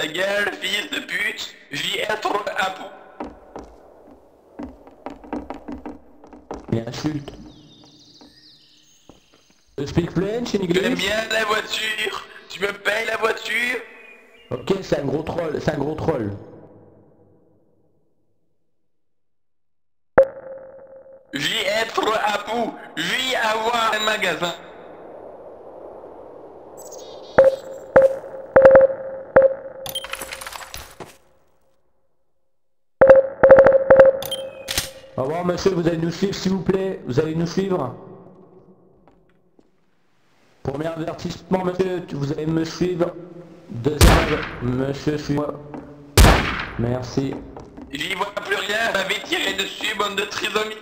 ta gueule, fils de pute. J'y être à bout. Il insulte. Speak French in Tu aimes English? bien la voiture? Tu me payes la voiture? Ok, c'est un gros troll, c'est un gros troll. J'y être à bout. J'y avoir un magasin. Au revoir monsieur, vous allez nous suivre s'il vous plaît, vous allez nous suivre. Premier avertissement monsieur, vous allez me suivre. Deuxième, monsieur suivez-moi. Merci. J'y vois plus rien, j'avais tiré dessus, bande de trisomie.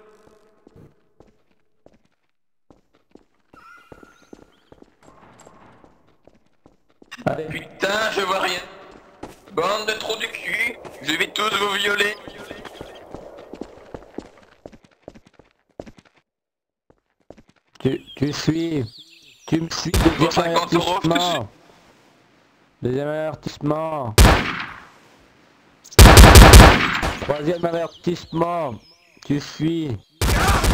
Allez. Putain, je vois rien. Bande de trous du cul, je vais tous vous violer. Tu suis. Tu me suis, Pour deuxième 50 euros, je te suis. avertissement. Deuxième avertissement. Troisième avertissement. Tu fuis.